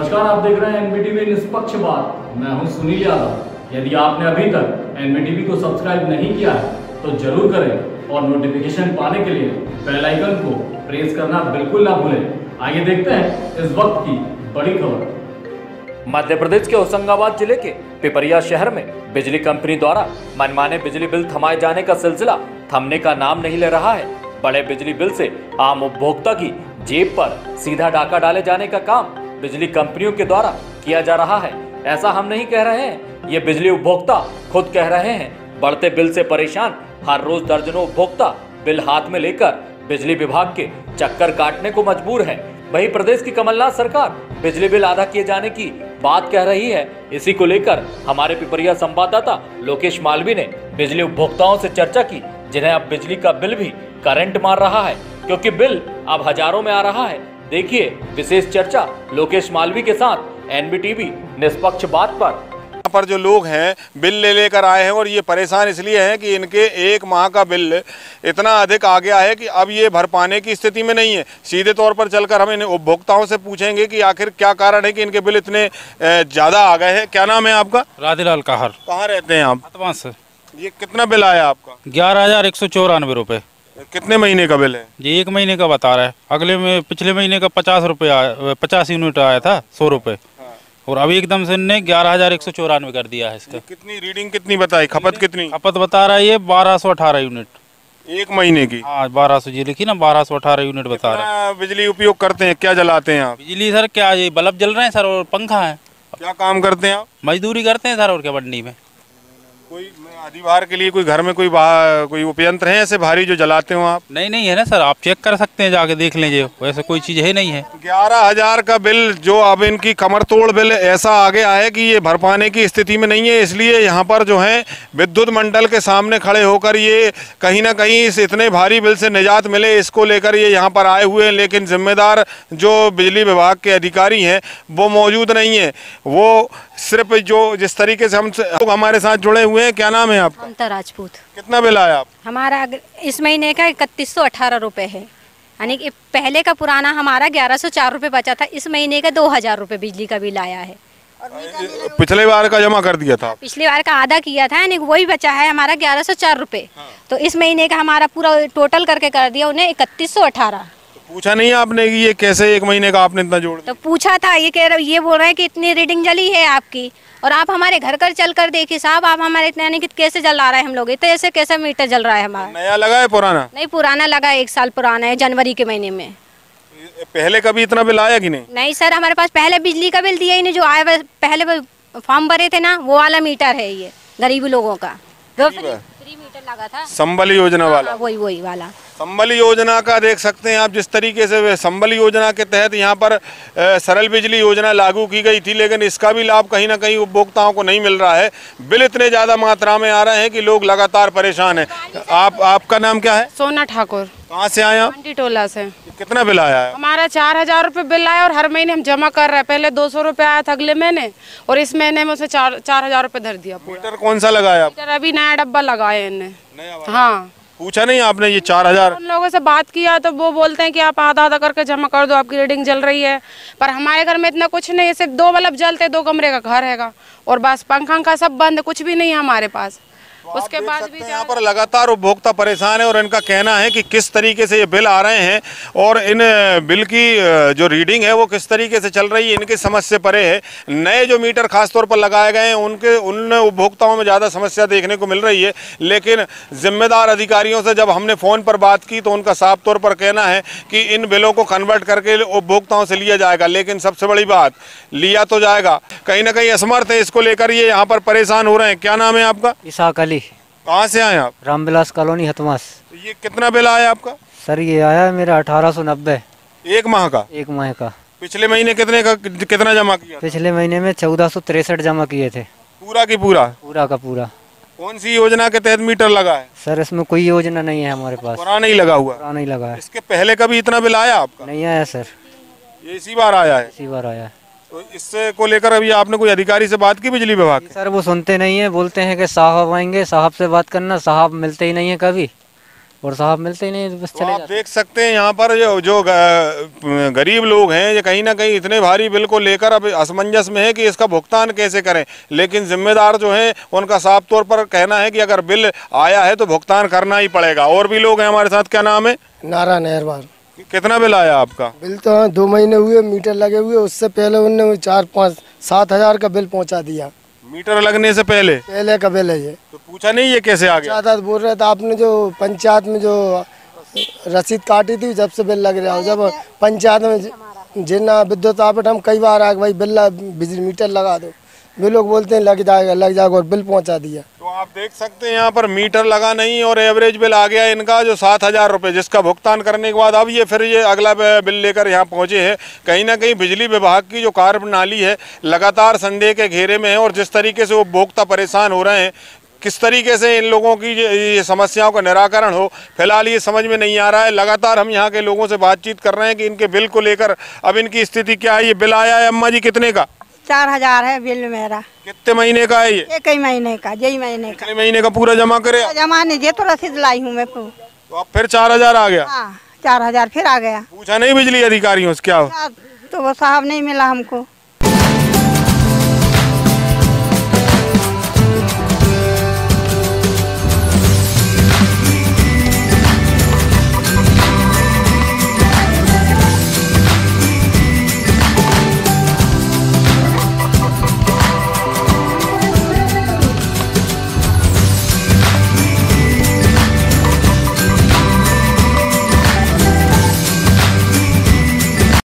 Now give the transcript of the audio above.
नमस्कार, आप देख रहे हैं एनबीटीवी निष्पक्ष बात। मैं हूं सुनील यादव। यदि आपने अभी तक एनबीटीवी को सब्सक्राइब नहीं किया है तो जरूर करें और नोटिफिकेशन पाने के लिए बेल आइकन को प्रेस करना बिल्कुल ना भूलें। आइए देखते हैं इस वक्त की बड़ी खबर। मध्य प्रदेश के होशंगाबाद जिले के पिपरिया शहर में बिजली कंपनी द्वारा मनमाने बिजली बिल थमाए जाने का सिलसिला थमने का नाम नहीं ले रहा है। बड़े बिजली बिल से आम उपभोक्ता की जेब पर सीधा डाका डाले जाने का काम बिजली कंपनियों के द्वारा किया जा रहा है। ऐसा हम नहीं कह रहे हैं, ये बिजली उपभोक्ता खुद कह रहे हैं। बढ़ते बिल से परेशान हर रोज दर्जनों उपभोक्ता बिल हाथ में लेकर बिजली विभाग के चक्कर काटने को मजबूर है। वहीं प्रदेश की कमलनाथ सरकार बिजली बिल आधा किए जाने की बात कह रही है। इसी को लेकर हमारे पिपरिया संवाददाता लोकेश मालवी ने बिजली उपभोक्ताओं से चर्चा की, जिन्हें अब बिजली का बिल भी करंट मार रहा है, क्योंकि बिल अब हजारों में आ रहा है। देखिए विशेष चर्चा लोकेश मालवी के साथ एनबीटीवी निष्पक्ष बात पर जो लोग हैं बिल ले लेकर आए हैं और ये परेशान इसलिए हैं कि इनके एक माह का बिल इतना अधिक आ गया है कि अब ये भर पाने की स्थिति में नहीं है। सीधे तौर पर चलकर हम इन उपभोक्ताओं से पूछेंगे कि आखिर क्या कारण है कि इनके बिल इतने ज़्यादा आ गए हैं। क्या नाम है आपका? राधेलाल कहर। कहाँ रहते हैं आप? हतवास से। ये कितना बिल आया आपका? 11,194 रुपये। कितने महीने का बिल है? जी 1 महीने का बता रहा है। पिछले महीने का 50 रुपये 50 यूनिट आया था 100 रुपये, और अभी एकदम से इनने 11,194 कर दिया है इसका। कितनी रीडिंग कितनी बताई? खपत कितनी? खपत बता रहा है ये 1218 यूनिट 1 महीने की। हाँ 1200 जी लिखी ना, 1218 यूनिट बता रहा है। बिजली उपयोग करते हैं, क्या जलाते हैं आप? बिजली सर क्या ये बल्ब जल रहे हैं सर, और पंखा है। क्या काम करते हैं आप? मजदूरी करते हैं सर, और क्या मंडी में। कोई अधिभार के लिए कोई घर में कोई उपयंत्र है ऐसे भारी जो जलाते हो आप? नहीं है ना सर, आप चेक कर सकते हैं, जाके देख लीजिए, वैसे कोई चीज़ है नहीं है। 11,000 का बिल जो अब इनकी कमर तोड़ बिल ऐसा आ गया है कि ये भर पाने की स्थिति में नहीं है। इसलिए यहाँ पर जो है विद्युत मंडल के सामने खड़े होकर ये कहीं ना कहीं इस इतने भारी बिल से निजात मिले, इसको लेकर ये यहाँ पर आए हुए हैं। लेकिन जिम्मेदार जो बिजली विभाग के अधिकारी हैं वो मौजूद नहीं है। वो सिर्फ जो जिस तरीके से हम लोग हमारे साथ जुड़े हुए हैं। क्या नाम है आपका? ममता राजपूत। कितना बिल आया आप? हमारा इस महीने का 3118 रुपये है, यानी कि पहले का पुराना हमारा 1104 रुपये बचा था। इस महीने का 2000 रुपये बिजली का बिल आया है। पिछले बार का जमा कर दिया था? पिछली बार का आधा किया था, यानी वही बचा है हमारा 1104 रुपये। तो इस महीने का हमारा पूरा टोटल करके कर दिया उन्हें 3118। पूछा नहीं आपने कि ये कैसे 1 महीने का आपने इतना जोड़ दिया? तो पूछा था, ये बोल रहे हैं कि इतनी रीडिंग जली है आपकी, और आप हमारे घर कर चल कर देखिए साहब, आप हमारे इतने यानी कि कैसे जला रहे हैं हम लोग, इतने ऐसे कैसे मीटर जल रहा है हमारा। नया लगा है पुराना? नहीं पुराना लगा, 1 साल पुराना है, जनवरी के महीने में। पहले कभी इतना बिल आया कि नहीं? नहीं सर, हमारे पास पहले बिजली का बिल दिया ही नहीं। जो आया पहले फॉर्म भरे थे ना, वो वाला मीटर है ये, गरीब लोगों का जो फ्री मीटर लगा था, संबल योजना वाला। वही वाला संबल योजना का देख सकते हैं आप जिस तरीके से संबल योजना के तहत यहाँ पर सरल बिजली योजना लागू की गई थी, लेकिन इसका भी लाभ कहीं ना कहीं उपभोक्ताओं को नहीं मिल रहा है। बिल इतने ज़्यादा मात्रा में आ रहे हैं कि लोग लगातार परेशान हैं। आपका नाम क्या है? सोना ठाकुर। कहाँ से आए आप? टोला से। कितना बिल आया है? हमारा 4000 रुपये बिल आया, और हर महीने हम जमा कर रहे हैं। पहले 200 रुपये आया था अगले महीने, और इस महीने में उसे 4000 रुपये धर दिया। मीटर कौन सा लगाया? मीटर अभी नया डब्बा लगाया इनने। हाँ। पूछा नहीं आपने ये 4000? उन लोगों से बात किया तो वो बोलते हैं कि आप आधा आधा करके जमा कर दो, आपकी रीडिंग जल रही है। पर हमारे घर में इतना कुछ नहीं है, सिर्फ 2 बल्ब जलते, 2 कमरे का घर हैगा, और बस पंखा सब बंद, कुछ भी नहीं है हमारे पास। उसके बाद भी यहाँ पर लगातार उपभोक्ता परेशान है, और इनका कहना है कि किस तरीके से ये बिल आ रहे हैं और इन बिल की जो रीडिंग है वो किस तरीके से चल रही है, इनकी समझ से परे है। नए जो मीटर खासतौर पर लगाए गए हैं उन उपभोक्ताओं में ज़्यादा समस्या देखने को मिल रही है। लेकिन जिम्मेदार अधिकारियों से जब हमने फ़ोन पर बात की तो उनका साफ तौर पर कहना है कि इन बिलों को कन्वर्ट करके उपभोक्ताओं से लिया जाएगा। लेकिन सबसे बड़ी बात, लिया तो जाएगा, कहीं ना कहीं असमर्थ है, इसको लेकर ये यहाँ पर परेशान हो रहे हैं। क्या नाम है आपका? इसाक अली। कहाँ से आए आप? रामविलास कॉलोनी हतवास। ये कितना बिल आया आपका? सर ये आया मेरा 1890। 1 माह का? 1 माह का। पिछले महीने कितना जमा किया? पिछले महीने में 1463 जमा किए थे। पूरा की पूरा? पूरा का पूरा। कौन सी योजना के तहत मीटर लगा है? सर इसमें कोई योजना नहीं है हमारे पास। पुराना ही लगा हुआ? पुराना ही लगा है। इसके पहले कभी इतना बिल आया आपका? नहीं आया सर, ये इसी बार आया है? इसी बार आया। तो इससे को लेकर अभी आपने कोई अधिकारी से बात की बिजली विभाग की? सर वो सुनते नहीं है, बोलते हैं कि साहब आएंगे, साहब से बात करना, साहब मिलते ही नहीं है कभी। और साहब मिलते ही नहीं, बस तो चले आप जाते। देख सकते हैं यहाँ पर जो गरीब लोग हैं ये कहीं ना कहीं इतने भारी बिल को लेकर अब असमंजस में है कि इसका भुगतान कैसे करें। लेकिन जिम्मेदार जो हैं उनका साफ तौर पर कहना है कि अगर बिल आया है तो भुगतान करना ही पड़ेगा। और भी लोग हैं हमारे साथ, क्या नाम है? नारायण एरबार। कितना बिल आया आपका? बिल तो 2 महीने हुए, मीटर लगे हुए, उससे पहले उनने 4-5-7 हजार का बिल पहुंचा दिया। मीटर लगने से पहले का बिल है ये। तो पूछा नहीं ये कैसे आ गया? पंचायत बोल रहे थे आपने जो पंचायत में जो रसीद काटी थी जब से बिल लग रहा है, जब पंचायत में जितना विद्युत ऑफिस हम कई बार आए भाई बिजली मीटर लगा दो, वे लोग बोलते हैं लग जाएगा और बिल पहुंचा दिया। तो आप देख सकते हैं यहाँ पर मीटर लगा नहीं और एवरेज बिल आ गया इनका जो 7,000 रुपये, जिसका भुगतान करने के बाद अब ये फिर ये अगला बिल लेकर यहाँ पहुँचे हैं। कहीं ना कहीं बिजली विभाग की जो कार्यप्रणाली है लगातार संदेह के घेरे में है और जिस तरीके से उपभोक्ता परेशान हो रहे हैं, किस तरीके से इन लोगों की ये समस्याओं का निराकरण हो, फिलहाल ये समझ में नहीं आ रहा है। लगातार हम यहाँ के लोगों से बातचीत कर रहे हैं कि इनके बिल को लेकर अब इनकी स्थिति क्या है। ये बिल आया है अम्मा जी कितने का? 4,000 है बिल मेरा। कितने महीने का है ये? 1 महीने का, यही महीने का। कितने महीने का पूरा जमा करे? जमा नहीं, ये तो रसीद लाई हूँ मैं। तो अब फिर 4,000 आ गया? हाँ, 4,000 फिर आ गया। पूछा नहीं बिजली अधिकारियों से क्या हो? तो वो साहब नहीं मिला हमको।